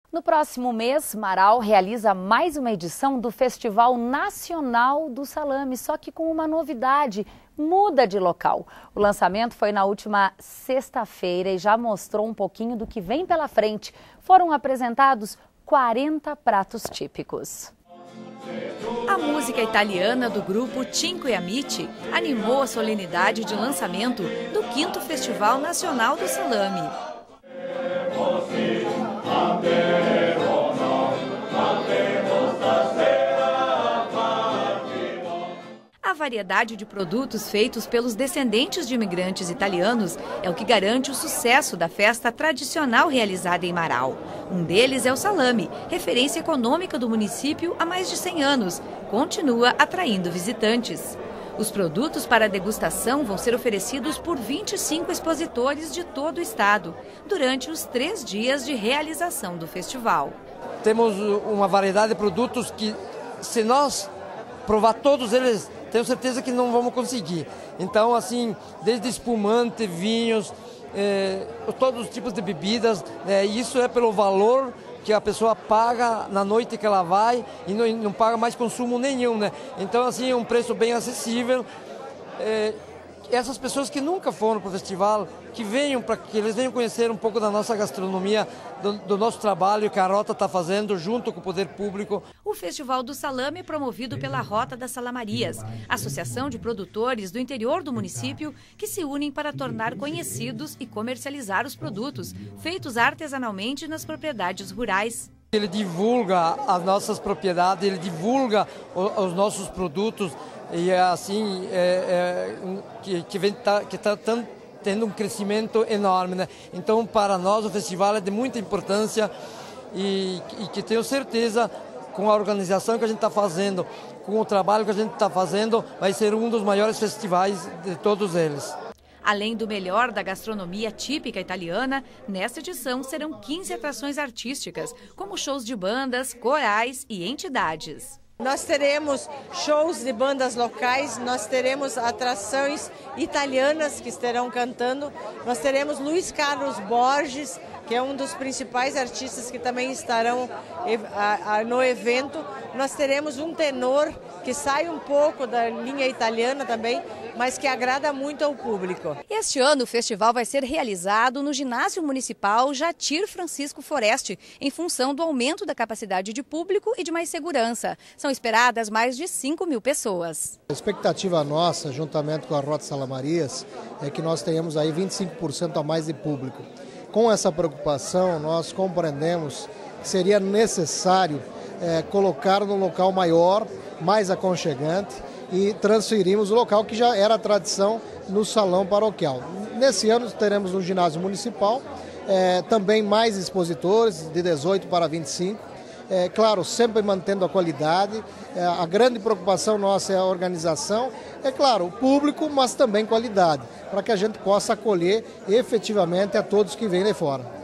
No próximo mês, Marau realiza mais uma edição do Festival Nacional do Salame, só que com uma novidade, muda de local. O lançamento foi na última sexta-feira e já mostrou um pouquinho do que vem pela frente. Foram apresentados 40 pratos típicos. A música italiana do grupo Cinque Amici animou a solenidade de lançamento do 5º Festival Nacional do Salame. A variedade de produtos feitos pelos descendentes de imigrantes italianos é o que garante o sucesso da festa tradicional realizada em Marau. Um deles é o salame, referência econômica do município há mais de 100 anos. Continua atraindo visitantes. Os produtos para degustação vão ser oferecidos por 25 expositores de todo o estado, durante os 3 dias de realização do festival. Temos uma variedade de produtos que, se nós provar todos eles, tenho certeza que não vamos conseguir. Então, assim, desde espumante, vinhos, todos os tipos de bebidas, isso é pelo valor que a pessoa paga na noite que ela vai e não paga mais consumo nenhum, né? Então, assim, é um preço bem acessível. Essas pessoas que nunca foram para o festival, que eles venham conhecer um pouco da nossa gastronomia, do nosso trabalho que a Rota está fazendo junto com o poder público. O Festival do Salame é promovido pela Rota das Salamarias, associação de produtores do interior do município que se unem para tornar conhecidos e comercializar os produtos feitos artesanalmente nas propriedades rurais. Ele divulga as nossas propriedades, ele divulga os nossos produtos e é assim que está tendo um crescimento enorme, né? Então, para nós o festival é de muita importância e que tenho certeza, com a organização que a gente está fazendo, com o trabalho que a gente está fazendo, vai ser um dos maiores festivais de todos eles. Além do melhor da gastronomia típica italiana, nesta edição serão 15 atrações artísticas, como shows de bandas, corais e entidades. Nós teremos shows de bandas locais, nós teremos atrações italianas que estarão cantando, nós teremos Luiz Carlos Borges, que é um dos principais artistas que também estarão no evento. Nós teremos um tenor que sai um pouco da linha italiana também, mas que agrada muito ao público. Este ano o festival vai ser realizado no Ginásio Municipal Jatir Francisco Foreste, em função do aumento da capacidade de público e de mais segurança. São esperadas mais de 5.000 pessoas. A expectativa nossa, juntamente com a Rota Salamarias, é que nós tenhamos aí 25% a mais de público. Com essa preocupação, nós compreendemos que seria necessário colocar num local maior, mais aconchegante, e transferimos o local que já era tradição no salão paroquial. Nesse ano teremos no ginásio municipal também mais expositores, de 18 para 25. Claro, sempre mantendo a qualidade. A grande preocupação nossa é a organização, claro, o público, mas também qualidade, para que a gente possa acolher efetivamente a todos que vêm de fora.